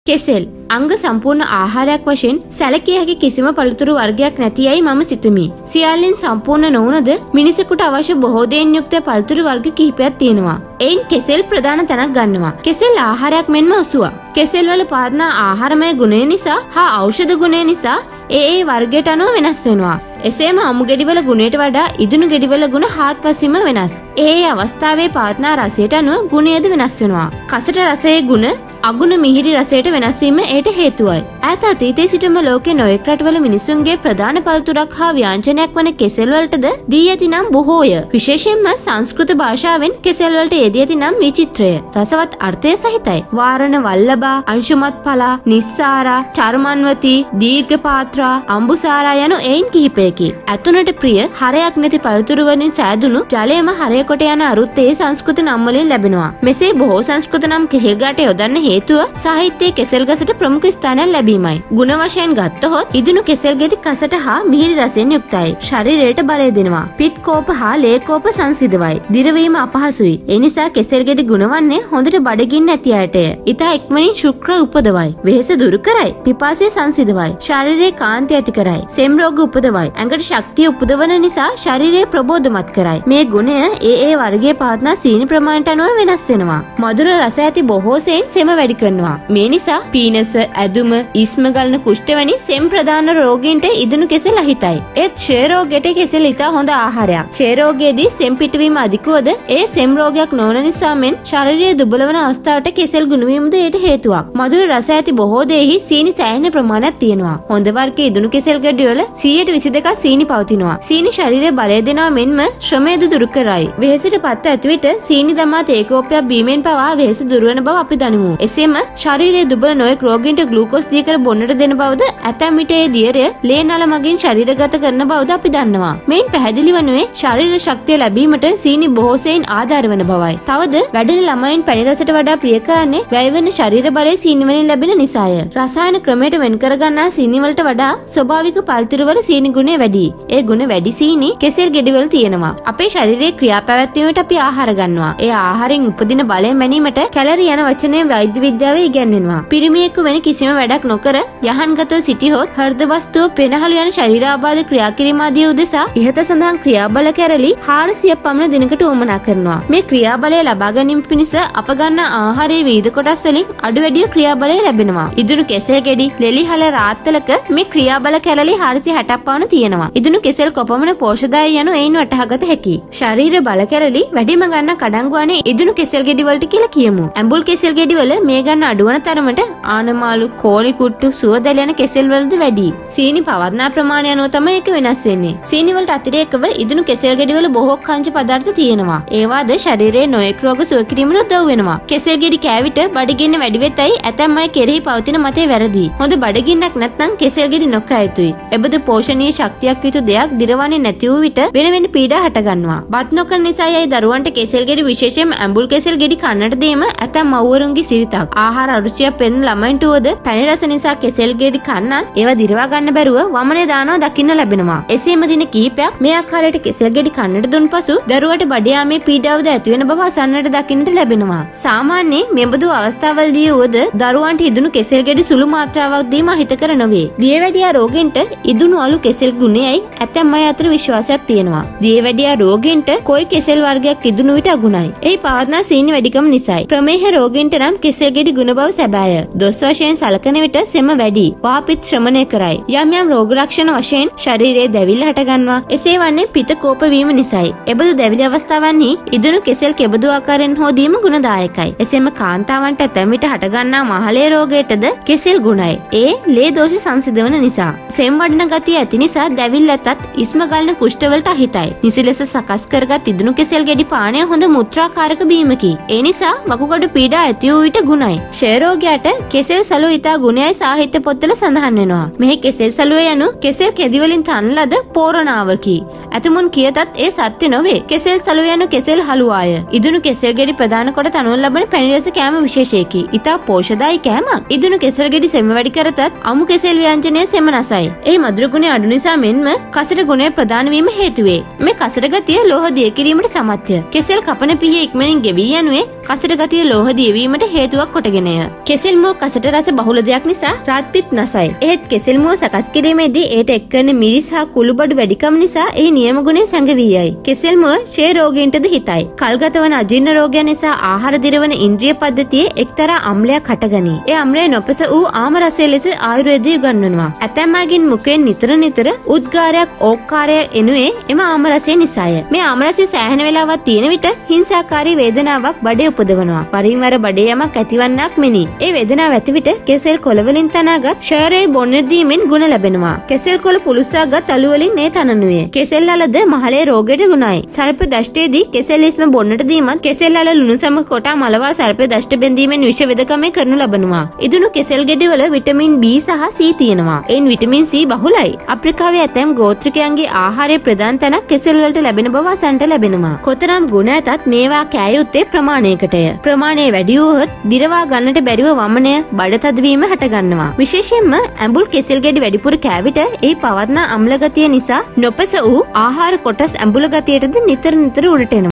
කෙසෙල් අංග සම්පූර්ණ ආහාරයක් වශයෙන් සැලකිය හැකි කිසිම පළතුරු වර්ගයක් නැතියයි මම සිතමි. සියල්ලෙන් සම්පූර්ණ නොවුනද මිනිසෙකුට අවශ්‍ය බොහෝ දේන් යුක්ත පළතුරු වර්ග කිහිපයක් තියෙනවා. එයින් කෙසෙල් ප්‍රධාන තැනක් ගන්නවා. කෙසෙල් ආහාරයක් මෙන්ම ඔසුවක්. කෙසෙල් වල පාදන ආහාරමය ගුණය නිසා හා ඖෂධ ගුණය නිසා ඒ වර්ගයට අනුව වෙනස් වෙනවා. එසේම අමු ගෙඩිවල ගුණයට වඩා ඉදුණු ගෙඩිවල ගුණ හාත්පසින්ම වෙනස්. ඒ අවස්ථාවේ පාදන රසයට අනුව ගුණයද වෙනස් වෙනවා. කසට රසයේ ගුණ අගුණ මිහිරි රසයට වෙනස් වීම ඒට හේතුවයි. ඈත අතීතයේ සිටම ලෝකේ නොයෙක් රටවල මිනිසුන්ගේ ප්‍රධාන පළතුරක් හා ව්‍යංජනයක් වන කෙසෙල් වලටද දී ඇති නම් බොහෝය. විශේෂයෙන්ම සංස්කෘත භාෂාවෙන් කෙසෙල් වලට යෙදී ඇති නම් විචිත්‍රය. රසවත් අර්ථය සහිතයි. වාරණ වල්ලභා, අංශුමත් පලා, නිස්සාරා, චර්මන්වති, දීර්ඝපාත්‍රා, අම්බුසාරා යනු එයින් කිහිපයකි. ඇතුණට ප්‍රිය හරයක් නැති පළතුරු වලින් සෑදුණු ජලයම හරය කොට යන අරුත් ඒ සංස්කෘත නම් වලින් ලැබෙනවා. මෙසේ බොහෝ සංස්කෘත නම් කෙහෙල් ගාට යොදන්න හේතුව සාහිත්‍යයේ කෙසෙල් ගසට ප්‍රමුඛ ස්ථානයක් ලැබීමයි. ගුණ වශයෙන් ගත්තහොත් ඉදුණු කෙසෙල් ගෙඩි කසට හා මිහිරි රසයෙන් යුක්තයි. ශරීරයට බලය දෙනවා. පිත් කෝප හා ලේ කෝප සංසිඳවයි. දිරවීම අපහසුයි. ඒ නිසා කෙසෙල් ගෙඩි ගුණ වන්නේ හොඳට බඩගින්න ඇති අයටය. ඊට ඉක්මනින් ශුක්‍ර උපදවයි. වෙහෙස දුරු කරයි. පිපාසය සංසිඳවයි. ශරීරයේ කාන්තිය ඇති කරයි. සෙම් රෝග උපදවයි. ඇඟට ශක්තිය උපදවන නිසා ශරීරය ප්‍රබෝධමත් කරයි. මේ ගුණය ඒ වර්ගයේ පවත්නා සීනි ප්‍රමාණයට අනුව වෙනස් වෙනවා. මధుර රස ඇති බොහෝ සෙයින් සෙම වැඩි කරනවා. මේ නිසා පීනස, ඇදුම, ඉස්ම ගලන කුෂ්ඨ වැනි සෙම් ප්‍රධාන රෝගීන්ට ඉදුණු කෙසෙල් අහිතයි. ඒත් ක්ෂය රෝගයට කෙසෙල් ඉතා හොඳ ආහාරයක්. ක්ෂය රෝගයේදී සෙම් පිටවීම අධිකවද ඒ සෙම් රෝගයක් නොවන නිසා මෙන් ශරීරය දුබල වන අවස්ථාවට කෙසෙල් ගුණ වීමද ඒට හේතුවක්. මధుර රස ඇති බොහෝ දේහි සීනි සෑහෙන ප්‍රමාණයක් තියෙනවා. හොඳ වර්ගයේ ඉදුණු කෙසෙල් ගෙඩි වල 122ක් සීනි පවතිනවා. සීනි ශරීරයේ බලය දෙනවා මෙන්ම ශ්‍රමයද දුරු කරයි. වෙහෙසට පත් ඇති විට සීනි දමා තේ කෝපයක් බීමෙන් පවා වෙහෙස දුර වන බව අපි දනිමු. එසේම ශරීරයේ දුබල නොයෙක් රෝගීන්ට ග්ලූකෝස් දී කර බොන්නට දෙන බවද ඇතැම් විට ඒ දියරය ලේ නල මගින් ශරීරගත කරන බවද අපි දන්නවා. මේන් පැහැදිලි වනුයේ ශරීර ශක්තිය ලැබීමට සීනි බොහෝ සෙයින් ආධාර වන බවයි. තවද වැඩෙන ළමයින් පැණි රසට වඩා ප්‍රිය කරන්නේ වැය වෙන ශරීර බලය සීනි වලින් ලැබෙන නිසාය. රසායන ක්‍රමයට වෙන් කර ගන්නා සීනි වලට වඩා ස්වභාවික පළතුරු වල සීනි ගුණය වැඩි. ඒ ගුණ වැඩි සීනි කෙසෙල් ගෙඩි වල තියෙනවා. අපේ ශරීරයේ ක්‍රියාපැවැත්වීමට අපි ආහාර ගන්නවා. ඒ ආහාරයෙන් උපදින බලය මැනීමට කැලරි යන වචනයෙන් වෛද්‍ය විද්‍යාවේ ඉගැන්වෙනවා. පිරිමියෙකු වෙන කිසිම වැඩක් නොකර යහන්ගතව සිටියොත් හෘද වස්තුව පෙනහළු යන ශරීරාබාධ ක්‍රියා කිරීම ආදී උදෙසා ඉහත සඳහන් ක්‍රියාබල කැරලි 400ක් පමණ දිනකට උවමනා කරනවා. මේ ක්‍රියාබලය ලබා ගැනීම පිණිස අප ගන්නා ආහාරයේ විවිධ කොටස් වලින් අඩු වැඩි ක්‍රියාබලය ලැබෙනවා. ඉදුණු කෙසෙල් ගෙඩි, ලෙලිහල රාත්තලක මේ ක්‍රියාබල කැරලි 460ක් පමණ තියෙනවා. ඉදුණු කෙසෙල් කොපමණ පෝෂ්‍යදායී යනු එයින් වටහාගත හැකියි. ශරීර බල කැරලි වැඩිම ගන්න කඩංගු වනේ ඉදුණු කෙසෙල් ගෙඩි වලට කියලා කියමු. ඇඹුල් කෙසෙල් ගෙඩි වල මේ ගන්න අඩුවන තරමට ආනමාලු, කෝලි කුට්ටු, සුවදැල යන කෙසෙල් වලද වැඩි. සීනි පවත්නා ප්‍රමාණය අනුව තමයි ඒක වෙනස් වෙන්නේ. සීනි වලට අතිරේකව ඉදුණු කෙසෙල් ගෙඩි වල බොහෝ කංජ පදාර්ථ තියෙනවා. ඒවාද ශරීරයේ නොයෙක් රෝග සුව කිරීමට උදව් වෙනවා. කෙසෙල් ගෙඩි කෑවිට බඩගින්න වැඩි වෙතයි ඇතැම් අය කෙරෙහි පවතින මතය වැරදි. හොඳ බඩගින්නක් නැත්නම් කෙසෙල් ගෙඩි නොකෑ යුතුයි. එබඳු පෝෂණීය ශක්තියක් යුතු දෙයක් දිරවන්නේ නැති වූ විට වෙන වෙන පීඩා හට ගන්නවා. බත් නොකන නිසා යයි දරුවන්ට කෙසෙල් ගෙඩි විශේෂයෙන්ම ඇඹුල් කෙසෙල් ගෙඩි කන්නට දීම ඇතැම් මව්වරුන්ගේ සිරිතක්. ආහාර අරුචියක් පෙන්න ළමයින්ට උවද පැණි රස නිසා කෙසෙල් ගෙඩි කන්නත් ඒවා දිරවා ගන්න බැරුව වමනේ දානවා දකින්න ලැබෙනවා. එසේම දින කිහිපයක් මේ ආකාරයට කෙසෙල් ගෙඩි කන්නට දුන් පසු දරුවට බඩ යාමේ පීඩාවද ඇති වෙන බව අසන්නට දකින්නට ලැබෙනවා. සාමාන්‍යයෙන් මෙබඳු අවස්ථාවලදී උවද දරුවන්ට ඉදුණු කෙසෙල් ගෙඩි සුළු මාත්‍රාවක් දීම අහිතකර නොවේ. දියවැඩියා රෝගීන්ට ඉදුණු අලු කෙසෙල් ගුණයයි ඇතැම් අය අතර විශ්වාසයක් තියෙනවා. දියවැඩියා රෝගීන්ට කොයි කෙසෙල් වර්ගයක් ඉදුණු විට අගුණයි. එහි පවත්නා සීනි වැඩිකම නිසායි. ප්‍රමේහ රෝගීන්ට නම් කෙසෙල් ගෙඩි ගුණ බව සැබෑය. දොස් වශයෙන් සලකන විට සෙම වැඩි. වාපිත් ශ්‍රමණය කරයි. යම් යම් රෝග ලක්ෂණ වශයෙන් ශරීරයේ දැවිල්ල හටගන්නවා. එසේ වන්නේ පිත කෝප වීම නිසායි. එබඳු දැවිලි අවස්ථාවන්හි ඉදුණු කෙසෙල් කෙබඳු ආකාරයෙන් හෝ දීම ගුණදායකයි. එසේම කාන්තාවන්ට ඇතැම් විට හටගන්නා මහලේ රෝගයටද කෙසෙල් ගුණයි. ඒ ලේ දෝෂ සංසිඳවන නිසා. සෙම් වඩන ගතිය ඇති නිසා දැවිල්ල ඇතත් ඉස්ම ගලන කුෂ්ඨ වලට අහිතයි. නිසි ලෙස සකස් කරගත් ඉදුණු කෙසෙල් ගෙඩි පානය හොඳ මුත්‍රාකාරක බීමකි. ඒ නිසා වකුගඩු පීඩා ඇති වූ විට ගුණයි. ක්ෂය රෝගයට කෙසෙල් සලුව ඉතා ගුණයයි සාහිත්‍ය පොත්වල සඳහන් වෙනවා. මෙහි කෙසෙල් සලුව යනු කෙසෙල් කෙදි වලින් තනන ලද පෝරණාවකි. ඇතමුන් කියතත් ඒ සත්‍ය නොවේ. කෙසෙල් සලුව යනු කෙසෙල් හලුවාය. ඉදුණු කෙසෙල් ගෙඩි ප්‍රධාන කොට තනවන ලබන පැණි රස කෑම විශේෂයකි. ඉතා පෝෂදායි කෑමක්. ඉදුණු කෙසෙල් ගෙඩි සෙම වැඩි කරතත් අමු කෙසෙල් ව්‍යංජනය සෙම නසයි. ඒ මధుර ගුණය අඩු නිසා මෙන්ම කසට ගුණය ප්‍රධාන වීම හේතු වේ. මේ කසට ගතිය ලෝහ දිය කිරීමට සමත්ය. කෙසෙල් කපන පිහිය ඉක්මනින් ගෙවී යනුවේ කසට ගතිය ලෝහ දිය වීමට හේතුවක් කොටගෙනය. කෙසෙල් මුව කසට රස බහුල දෙයක් නිසා රාත්පිත් නසයි. එහෙත් කෙසෙල් මුව සකස් කිරීමේදී ඒට එක් කරන මිරිස් හා කුළුබඩු වැඩිකම නිසා ඒ නියම ගුණය සැඟවී යයි. කෙසෙල් මුව ෂේ රෝගීන්ටද හිතයි. කල්ගත වන අජීර්ණ රෝගයන් නිසා ආහාර දිරවන ඉන්ද්‍රිය පද්ධතියේ එක්තරා අම්ලයක් හටගනී. ඒ අම්ලය නොපස වූ ආම රසය ලෙස ආයුර්වේදයේ උගන්වනවා. ඇතැම් අයගෙන් මුඛයෙන් නිතර උද්ගාරයක් ඕක්කාරයක් එනුවේ එම ආම රසය නිසාය. මේ ආම රසය සෑහෙන වෙලාවක් තියෙන විට හිංසාකාරී වේදනාවක් බඩේ උපදවනවා. වරින් වර බඩේ යමක් ඇතිවන්නක් මෙනි. ඒ වේදනාව ඇති විට කෙසෙල් කොළ වලින් තනාගත් ෂයරේ බොන්න දීමෙන් ගුණ ලැබෙනවා. කෙසෙල් කොළ පුලුස්සාගත් අලු වලින් මේ තනනුවේ. කෙසෙල් අලද මහලේ රෝගයට ගුණයි. සර්ප දෂ්ටයේදී කෙසෙල් ඉස්ම බොන්නට දීමත් කෙසෙල් අල ලුණු සම කොටා මලවා සර්ප දෂ්ට බෙන්දීමෙන් විෂ වෙදකමේ කරනු ලබනවා. ඉදුණු කෙසෙල් ගෙඩි වල විටමින් B සහ C තියෙනවා. එයින් විටමින් C බහුලයි. අප්‍රිකාවේ ඇතැම් ගෝත්‍රිකයන්ගේ ආහාරයේ ප්‍රධාන තැනක් කෙසෙල් වලට ලැබෙන බව අසන්නට ලැබෙනවා. කොතරම් ගුණ ඇතත් මේවා කෑ යුත්තේ ප්‍රමාණයකටය. ප්‍රමාණය වැඩි වුවහොත් දිරවා ගන්නට බැරිව වමනය බඩ තදවීම හටගන්නවා. විශේෂයෙන්ම ඇඹුල් කෙසෙල් ගෙඩි වැඩිපුර කෑවිට ඒ පවත්නා අම්ල ගතිය නිසා නොපස වූ ආහාර කොටස් ඇඹුල ගතියටද නිතර උඩට එනවා.